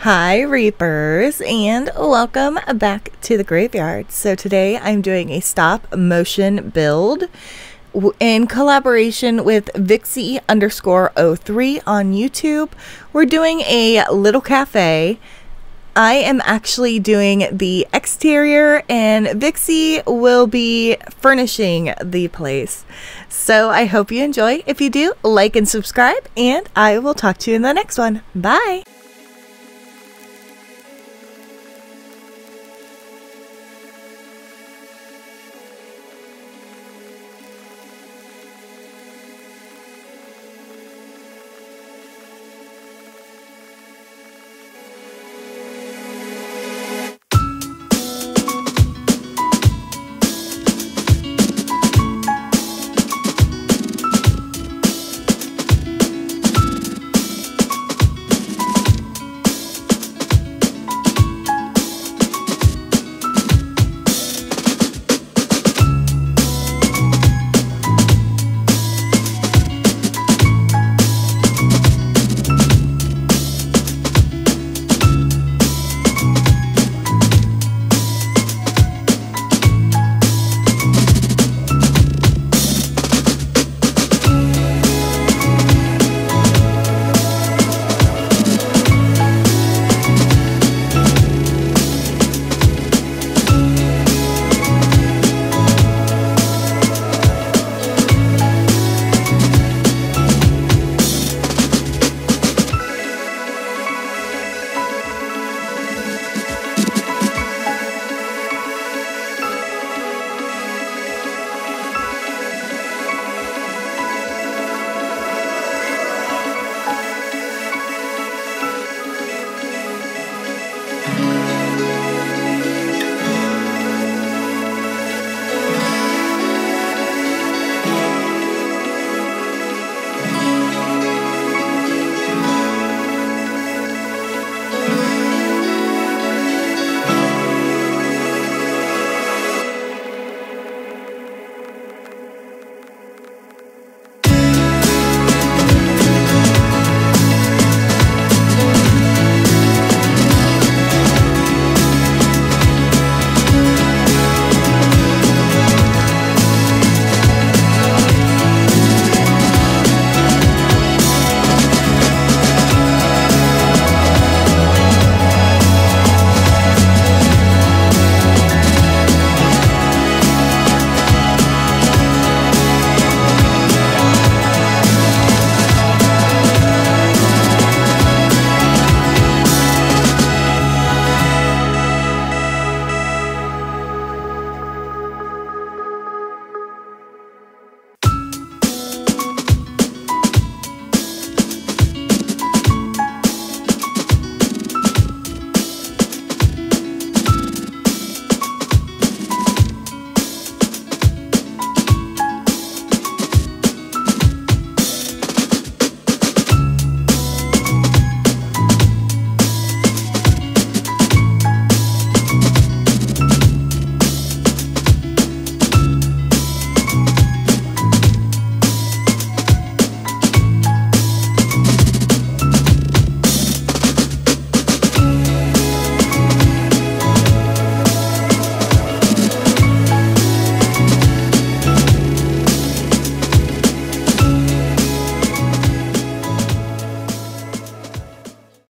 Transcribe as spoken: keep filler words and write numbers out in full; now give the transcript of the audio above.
Hi Reapers, and welcome back to the graveyard. So today I'm doing a stop motion build in collaboration with Vixy underscore oh three on YouTube. We're doing a little cafe. I am actually doing the exterior and Vixy will be furnishing the place. So I hope you enjoy. If you do, like and subscribe, and I will talk to you in the next one. Bye!